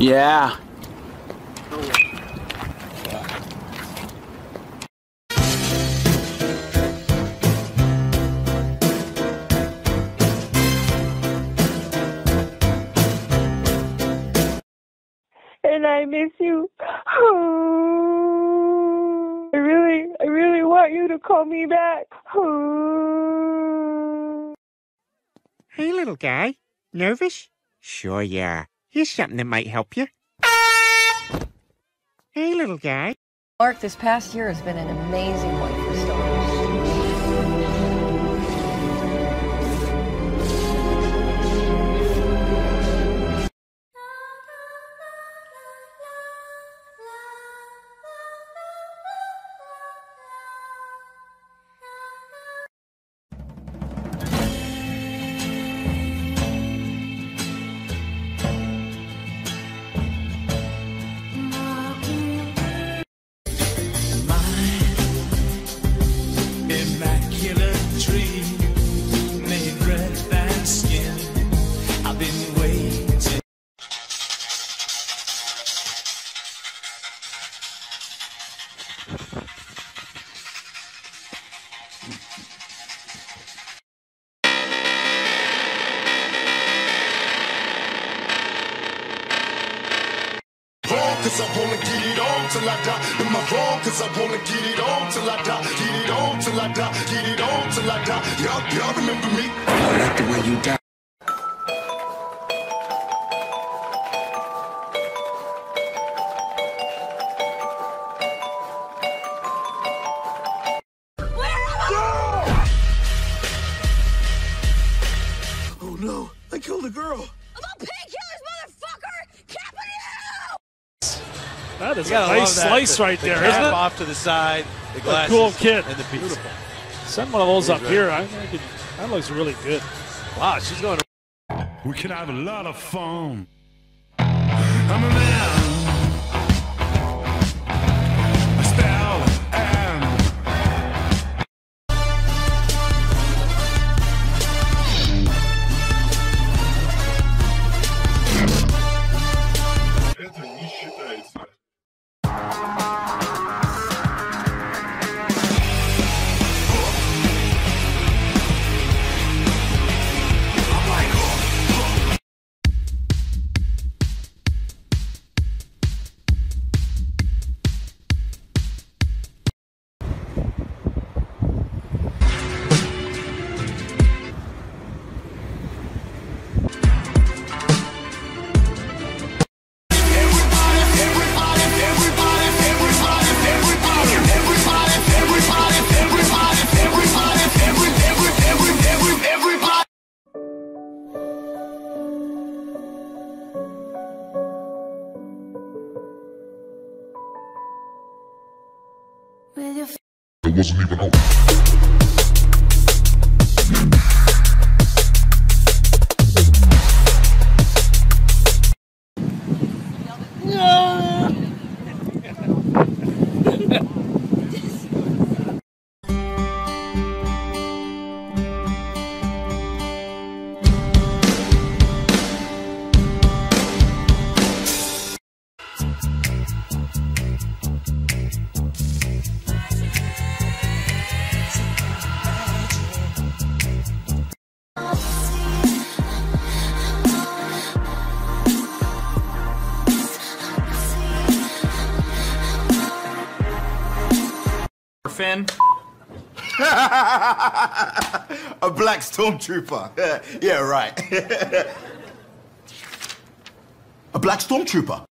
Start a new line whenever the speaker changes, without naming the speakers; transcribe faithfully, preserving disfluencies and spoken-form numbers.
Yeah.
And I miss you. Oh, I really, I really want you to call me back. Oh.
Hey, little guy. Nervous? Sure you are. Here's something that might help you. Hey, little guy.
Mark, this past year has been an amazing one for Stars.
Cause I wanna get it on till I die. Am I wrong? Cause I wanna get it on till I die. Get it on till I die. Get it on till I die. Y'all, y'all remember me? I like the way you die. Oh no, I killed a girl.
I'm a painkillers, motherfucker! Capital!
That is a nice slice
the,
right
the
there, isn't it?
Off to the side, the glasses,
a cool kid.
and the pizza.
Beautiful. Send one of those
He's
up
right.
here. I think it, that looks really good.
Wow, she's going to...
We can have a lot of fun. I'm a man. I spell and
Это не считается.
It wasn't even out.
Finn?
A black stormtrooper. Yeah, right. A black stormtrooper.